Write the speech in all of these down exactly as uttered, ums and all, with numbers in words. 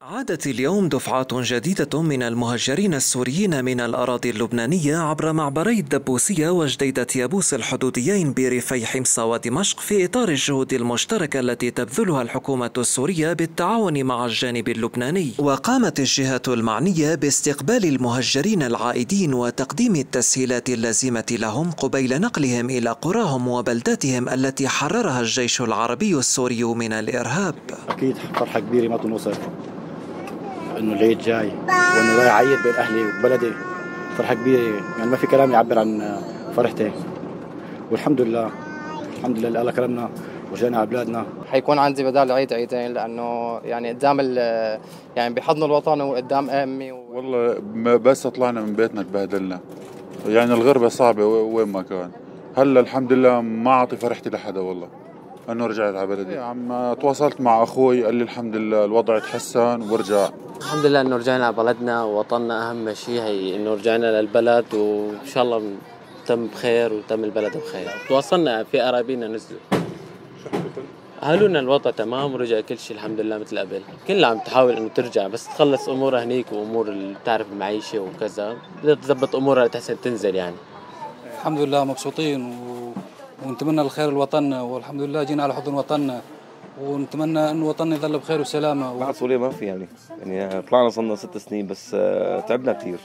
عادت اليوم دفعات جديدة من المهجرين السوريين من الأراضي اللبنانية عبر معبري الدبوسية وجديدة يابوس الحدوديين بريفي حمص ودمشق في إطار الجهود المشتركة التي تبذلها الحكومة السورية بالتعاون مع الجانب اللبناني. وقامت الجهات المعنية باستقبال المهجرين العائدين وتقديم التسهيلات اللازمة لهم قبيل نقلهم إلى قراهم وبلداتهم التي حررها الجيش العربي السوري من الإرهاب. أكيد فرحة كبيرة ما تنوصف انه العيد جاي وانه رايح اعيد بين اهلي وبلدي. فرحه كبيره يعني ما في كلام يعبر عن فرحتي، والحمد لله الحمد لله الله كرمنا وجينا على بلادنا. حيكون عندي بدال العيد عيدين لانه يعني قدام يعني بحضن الوطن وقدام امي و... والله بس طلعنا من بيتنا تبهدلنا، يعني الغربه صعبه وين ما كان. هلا الحمد لله ما اعطي فرحتي لحدا والله انه رجعت على بلدي. عم تواصلت مع اخوي قال لي الحمد لله الوضع تحسن ورجع. الحمد لله انه رجعنا على بلدنا ووطننا. اهم شيء هي انه رجعنا للبلد وان شاء الله تم بخير وتم البلد بخير. تواصلنا في قرايبنا نزلوا قالوا لنا الوضع تمام ورجع كل شيء الحمد لله مثل قبل. كلها عم تحاول انه ترجع بس تخلص امورها هنيك وامور اللي بتعرف المعيشه وكذا بدها تظبط امورها لتحسن تنزل. يعني الحمد لله مبسوطين و... ونتمنى الخير لوطننا، والحمد لله جينا على حضن وطننا ونتمنى انه وطننا يظل بخير وسلامه. بعد سوريا ما في يعني يعني طلعنا صرنا ست سنين بس تعبنا كثير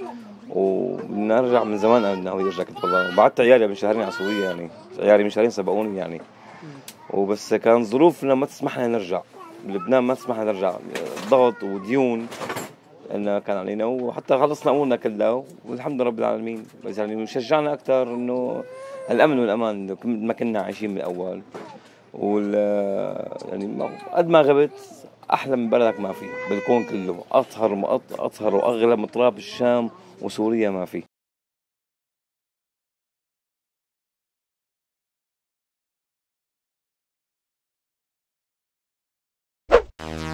وبدنا نرجع من زمان. انا ناوي ارجع كنت والله، وبعدت عيالي من شهرين على سوريا، يعني عيالي من شهرين سبقوني يعني، وبس كان ظروفنا ما تسمح لنا نرجع. لبنان ما تسمح لنا نرجع، ضغط وديون انه كان علينا، وحتى خلصنا امورنا كلها والحمد لله رب العالمين. بس يعني شجعنا اكثر انه الامن والامان ما كنا عايشين من الاول. وال يعني قد ما غبت احلى من بلدك ما في بالكون كله، اطهر اطهر واغلى من تراب الشام وسوريا ما في.